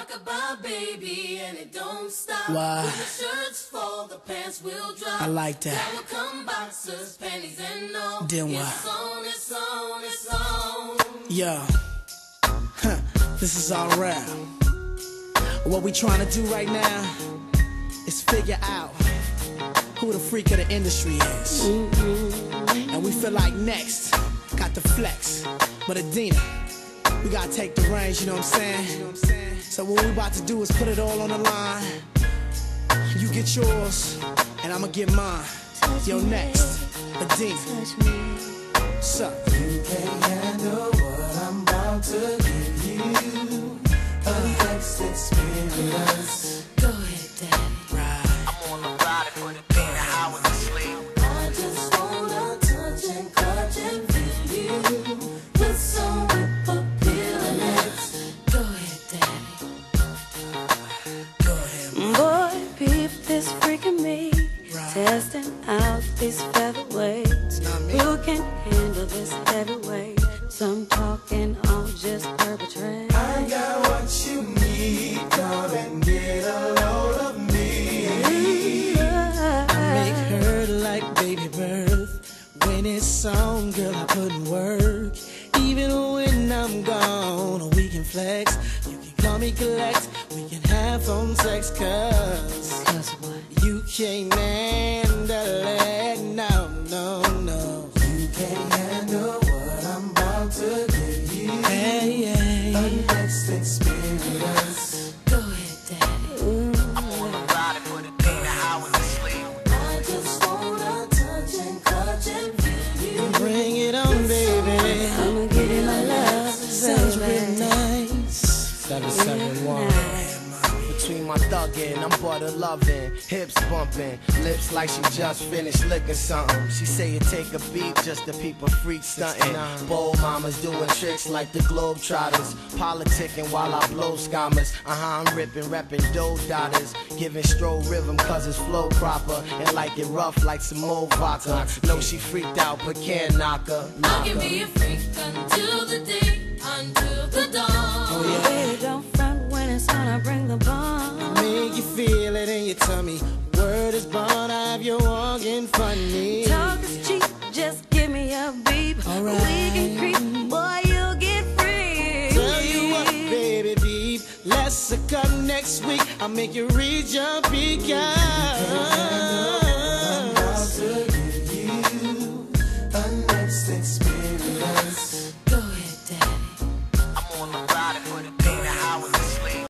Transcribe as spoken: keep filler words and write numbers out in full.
rockabye baby, and it don't stop. Why? When the shirts fall, the pants will drop. I like that. That will come boxers, panties, and all. Then what? It's on, it's on, it's on. Yo, huh, this is all rap. What we trying to do right now is figure out who the freak of the industry is. Mm-hmm. And we feel like next got the flex, but Adina, we gotta take the reins, you know what I'm saying? So what we about to do is put it all on the line. You get yours, and I'ma get mine. Yo, next, Adina. What's up? You can't handle what I'm about to give you. A next experience. Go ahead, daddy. Right. I'm on the ride and put it in how was asleep. I just wanna touch and clutch and feel you with some whip appeal in it. Go ahead, daddy. Go ahead. Boy, peep this freaking me. Right. Testing out these featherweights. Not me. Who can handle this heavyweight? Some talking, all just perpetrate. I got what you need. Come and get a load of me. I make her like baby birth. When it's on, girl, I put in work. Even when I'm gone, we can flex. You can call me collect. We can have phone sex, cause, Cause what? you can't handle it. No, no, no. You can't handle what I'm about to give you. Hey, A hey. next experience. Go ahead, daddy. I'm on the ride and put it in how was asleep. I just wanna touch and clutch and feel you. Bring it on, baby. I'ma give you my love, Sounds real baby. nice. seven seven one. Between my thuggin', I'm butter loving, hips bumping, lips like she just finished licking something. She say it take a beat just to people freak stuntin'. Bold mamas doing tricks like the Globetrotters, politicking while I blow scammers. Uh-huh, I'm ripping, reppin' dough dollars, giving stroll rhythm cause it's flow proper, and like it rough like some old vodka. Know she freaked out but can't knock her. I Knock can her. be a freak until the day, until the dawn. Oh, yeah. Baby, don't front when it's on, I bring the bomb. Make you feel it in your tummy. Word is born, I have you walking funny. Talk is cheap, just give me a beep. Alright. We can creep, boy, you'll get free. Tell you what, baby beep, let's hook up next week. I'll make you reach your peak.